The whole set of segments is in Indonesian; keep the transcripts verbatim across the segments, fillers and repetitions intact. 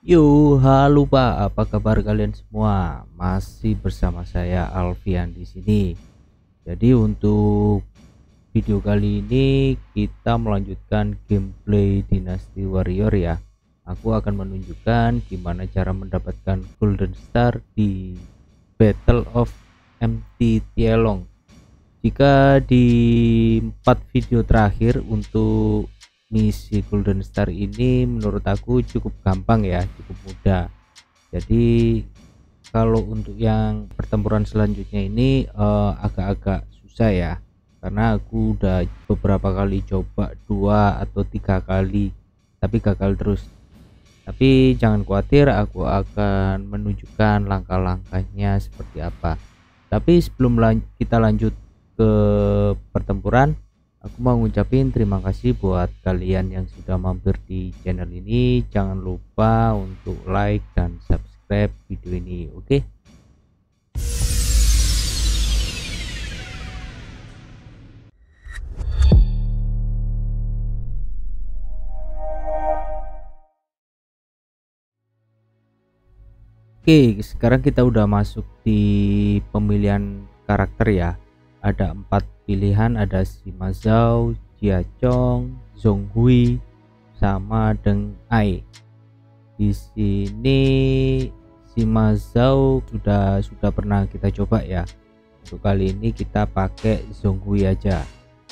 Yo, halo Pak, apa kabar kalian semua? Masih bersama saya Alfian di sini. Jadi untuk video kali ini kita melanjutkan gameplay Dynasty Warrior ya. Aku akan menunjukkan gimana cara mendapatkan Golden Star di Battle of M T Tielong. Jika di empat video terakhir untuk misi Golden Star ini menurut aku cukup gampang ya, cukup mudah. Jadi kalau untuk yang pertempuran selanjutnya ini eh, agak-agak susah ya, karena aku udah beberapa kali coba dua atau tiga kali tapi gagal terus. Tapi jangan khawatir, aku akan menunjukkan langkah-langkahnya seperti apa. Tapi sebelum lan kita lanjut ke pertempuran, aku mau ngucapin terima kasih buat kalian yang sudah mampir di channel ini. Jangan lupa untuk like dan subscribe video ini, oke? Oke, sekarang kita udah masuk di pemilihan karakter ya. Ada empat pilihan, ada Sima Zhao, Jia Chong, Zhong Hui, sama Deng Ai. Di sini Sima Zhao sudah sudah pernah kita coba ya. Untuk kali ini kita pakai Zhong Hui aja.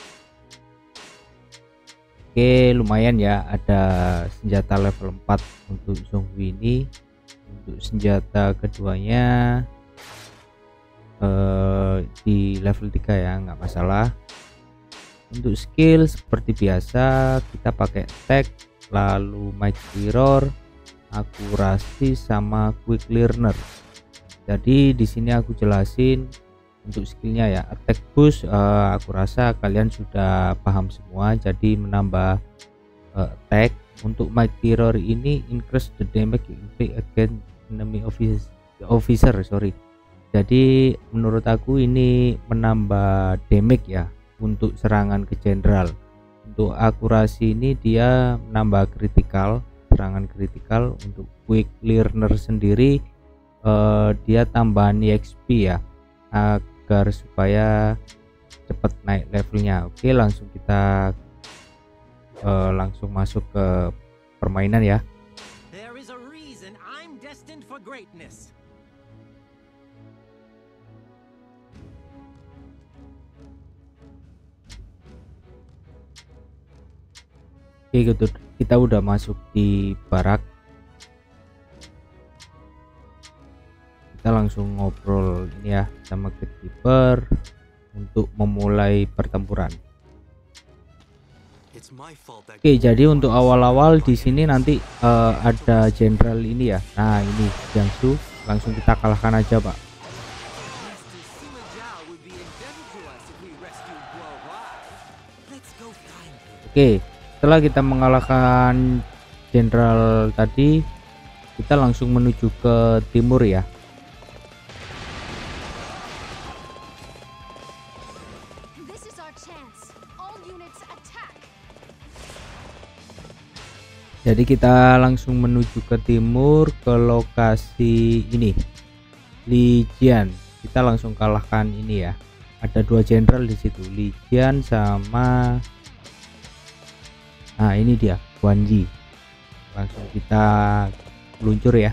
Oke, lumayan ya, ada senjata level empat untuk Zhong Hui ini. Untuk senjata keduanya eh, di level tiga ya, nggak masalah. Untuk skill seperti biasa kita pakai tag, lalu mic mirror, akurasi, sama quick learner. Jadi di sini aku jelasin untuk skillnya ya. Attack boost eh, aku rasa kalian sudah paham semua, jadi menambah eh, attack. Untuk mic mirror ini increase the damage you inflict against enemy officer, officer sorry. Jadi menurut aku ini menambah damage ya untuk serangan ke jenderal. Untuk akurasi ini dia menambah kritikal, serangan kritikal. Untuk quick learner sendiri eh, dia tambahan E X P ya, agar supaya cepat naik levelnya. Oke, langsung kita Uh, langsung masuk ke permainan ya. There is a reason I'm destined for greatness. Oke, gitu. Kita udah masuk di barak. Kita langsung ngobrol ini ya sama gatekeeper untuk memulai pertempuran. Oke, jadi untuk awal-awal di sini nanti uh, ada jenderal ini ya. Nah, ini Jiangsu, langsung kita kalahkan aja, Pak. Oke, setelah kita mengalahkan jenderal tadi, kita langsung menuju ke timur ya. Jadi kita langsung menuju ke timur ke lokasi ini, Li Jian. Kita langsung kalahkan ini ya. Ada dua jenderal di situ, Li Jian sama, nah ini dia, Guan Yi. Langsung kita meluncur ya.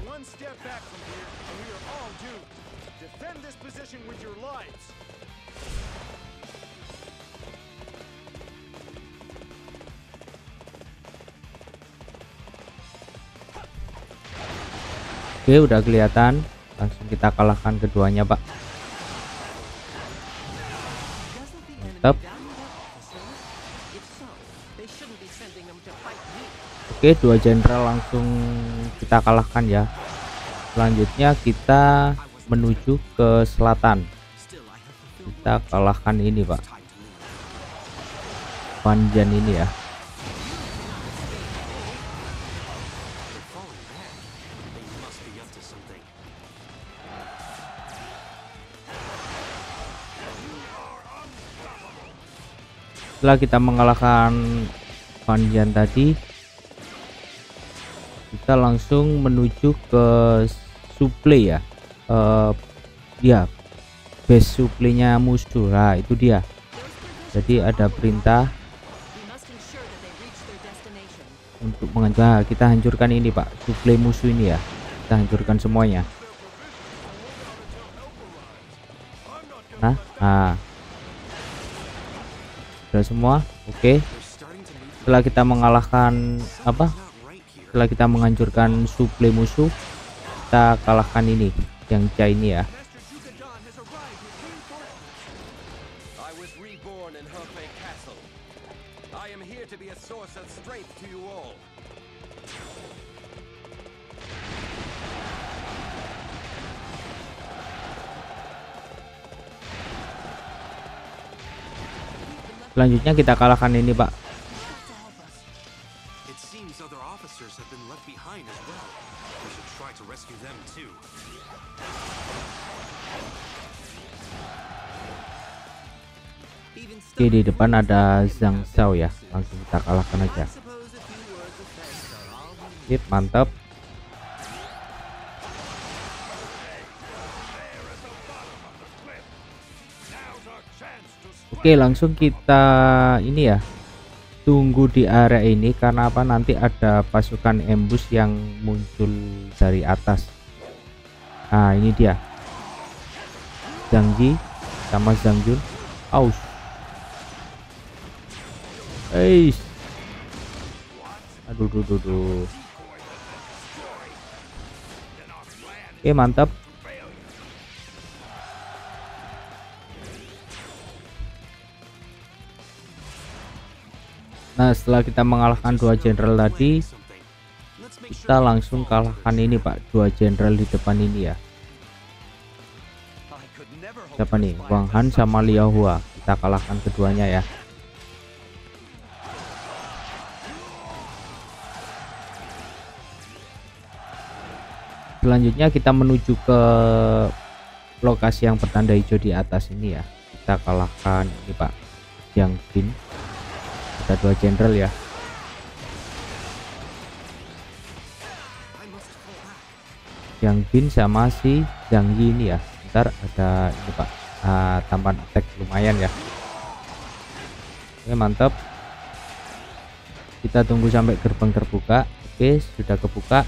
Oke, udah kelihatan, langsung kita kalahkan keduanya, Pak. Mantap. Oke, dua jenderal langsung kita kalahkan ya. Selanjutnya kita menuju ke selatan. Kita kalahkan ini, Pak, Panjan ini ya. Setelah kita mengalahkan Panjan tadi, kita langsung menuju ke supply ya. Uh, ya, base supply-nya musuh. Nah, itu dia. Jadi ada perintah untuk mengancam. Kita hancurkan ini Pak, supply musuh ini ya. Kita hancurkan semuanya. Nah, nah. Sudah semua. Oke. Setelah kita mengalahkan apa? Setelah kita menghancurkan supply musuh, kita kalahkan ini yang C ini ya. Selanjutnya kita kalahkan ini Pak. Oke, di depan ada Zhang Xiao ya, langsung kita kalahkan aja. Sip, mantap. Oke, langsung kita ini ya, tunggu di area ini karena apa, nanti ada pasukan ambush yang muncul dari atas. Nah, ini dia Zhang Yi sama Zhang Jun. Aus. Eish. Aduh, duh, duh, duh. Oke, mantap. Nah, setelah kita mengalahkan dua jenderal tadi, kita langsung kalahkan ini Pak, dua jenderal di depan ini ya. Siapa nih? Wang Han sama Liao Hua. Kita kalahkan keduanya ya. Selanjutnya kita menuju ke lokasi yang bertanda hijau di atas ini ya. Kita kalahkan ini Pak, Yang Bin. Ada dua jenderal ya. Yang Bin sama si Zhang Yi ini ya. Ntar ada ini Pak, uh, tambahan attack lumayan ya. Oke, mantap. Kita tunggu sampai gerbang terbuka. Oke, sudah kebuka.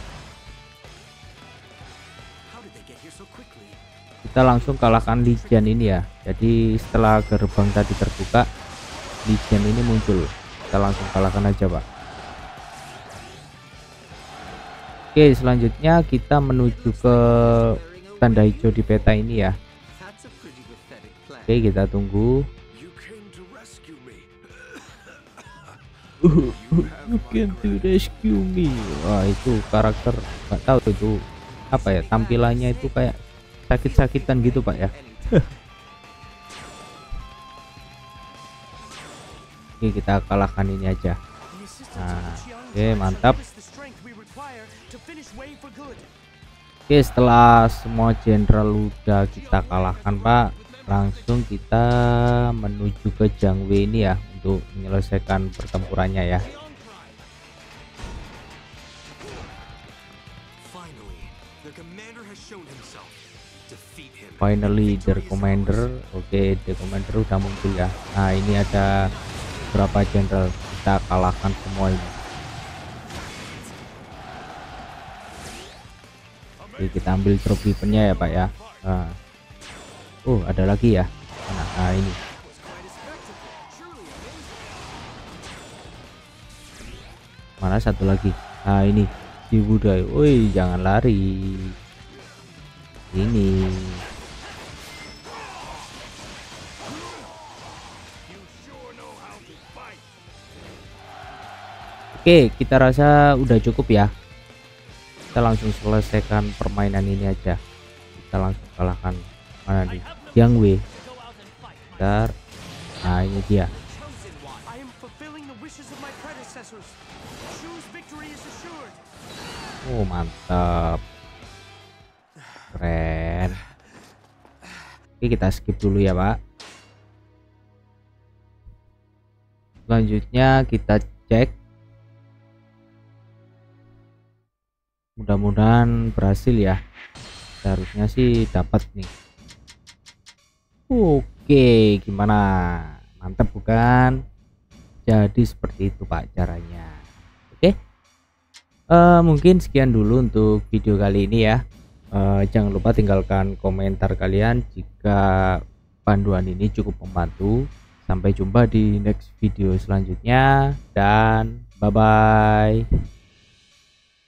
Kita langsung kalahkan Lijian ini ya. Jadi setelah gerbang tadi terbuka, Lijian ini muncul. Kita langsung kalahkan aja Pak. Oke, selanjutnya kita menuju ke tanda hijau di peta ini ya. Oke, kita tunggu. You came to rescue me. Wah, itu karakter nggak tahu itu apa ya, tampilannya itu kayak sakit-sakitan gitu Pak ya. Oke, kita kalahkan ini aja. Nah, oke, mantap. Oke, setelah semua jenderal udah kita kalahkan Pak, langsung kita menuju ke Jiang Wei ini ya untuk menyelesaikan pertempurannya ya. Finally the commander. Oke, the commander udah muncul ya. Nah, ini ada berapa jenderal, kita kalahkan semua ini. Oke, kita ambil trofi pennya ya Pak ya. Nah. Oh, ada lagi ya. Nah, nah ini. Mana satu lagi? Nah, ini si Budai. Woi, jangan lari. Ini. Oke, kita rasa udah cukup ya. Kita langsung selesaikan permainan ini aja. Kita langsung kalahkan mana nih? Jiang Wei. Bentar. Nah, ini dia. Oh, mantap. Keren. Oke, kita skip dulu ya Pak. Selanjutnya kita cek mudah-mudahan berhasil ya. Seharusnya sih dapat nih. Oke, gimana, mantap bukan? Jadi seperti itu Pak caranya. Oke, uh, mungkin sekian dulu untuk video kali ini ya. Uh, jangan lupa tinggalkan komentar kalian jika panduan ini cukup membantu. Sampai jumpa di next video selanjutnya dan bye bye.